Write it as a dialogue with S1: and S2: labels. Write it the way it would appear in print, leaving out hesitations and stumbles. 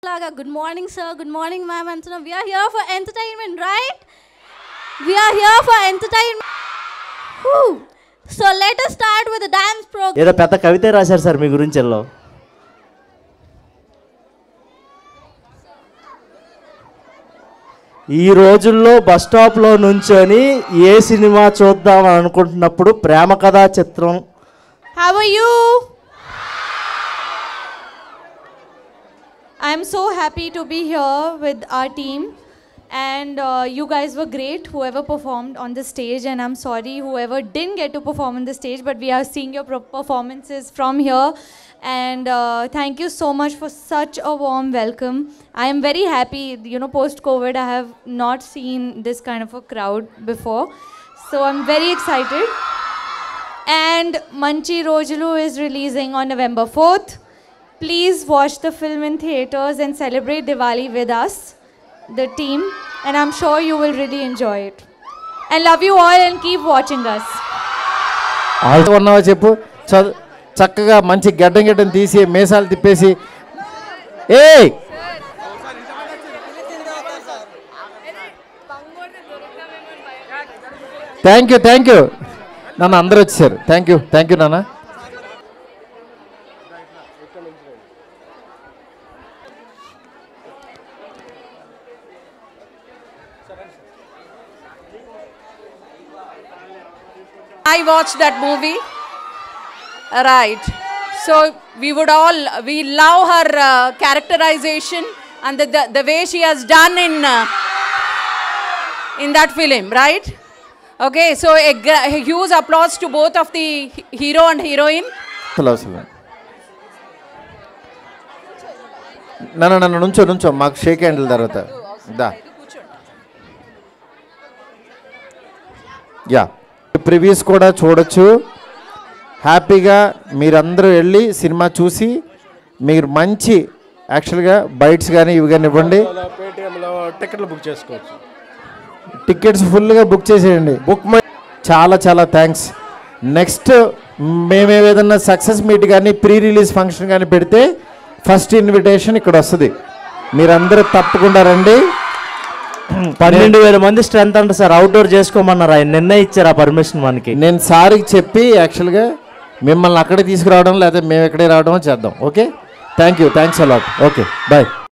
S1: Good morning, sir. Good morning, ma'am. And so we are here for entertainment, right? We are here for entertainment. Whew. So let us start with the dance program.
S2: ఏదో పెద్ద కవిత రాశారు sir మీ గురించి yellow. ఈ రోజుల్లో bus స్టాప్లో నుంచొని ఏ cinema చూద్దాం అనుకుంటున్నప్పుడు ప్రేమ కథా చిత్రం.
S1: How are you?
S3: I'm so happy to be here with our team, and you guys were great, whoever performed on the stage, and I'm sorry whoever didn't get to perform on the stage, but we are seeing your performances from here, and thank you so much for such a warm welcome. I am very happy, post-COVID I have not seen this kind of a crowd before, so I'm very excited. And Manchi Rojulu is releasing on November 4th. Please watch the film in theaters and celebrate Diwali with us, the team, and I'm sure you will really enjoy it. I love you all and keep watching us.
S4: ఉన్నావా చెప్పు చక్కగా మంచి గడ్డం తీసి మేసాలు తిప్పేసి ఏయ్ thank you నాన్న అందరూ వచ్చేసారు థ్యాంక్ యూ నాన్న
S5: I watched that movie, right? So we love her characterization and the way she has done in that film, right? Okay, so a huge applause to both of the hero and heroine.
S4: నన్ను నుంచో మాకు Sheikh handle తర్వాత దా yeah previews కూడా చూడొచ్చు హ్యాపీగా మీరందరూ వెళ్ళి cinema చూసి మీరు మంచి యాక్చువల్గా బైట్స్ కానీ ఇవి కానీ ఇవ్వండి
S6: టికెట్లు బుక్ చేసుకోవచ్చు
S4: టికెట్స్ ఫుల్గా బుక్ చేసేయండి చాలా థ్యాంక్స్ నెక్స్ట్ మేము ఏదైనా సక్సెస్ మీట్ కానీ ప్రీ రిలీజ్ ఫంక్షన్ కానీ పెడితే ఫస్ట్ ఇన్విటేషన్ ఇక్కడ వస్తుంది మీరందరూ తప్పకుండా రండి
S2: 12,000 మంది స్ట్రెంత్ అంట సార్ అవుట్డోర్ చేసుకోమన్నారు ఆయన నిన్నే ఇచ్చారు ఆ పర్మిషన్ మనకి
S4: నేను సార్కి చెప్పి యాక్చువల్గా మిమ్మల్ని అక్కడే తీసుకురావడం లేదా మేము ఎక్కడే రావడమో చేద్దాం okay thanks a lot okay bye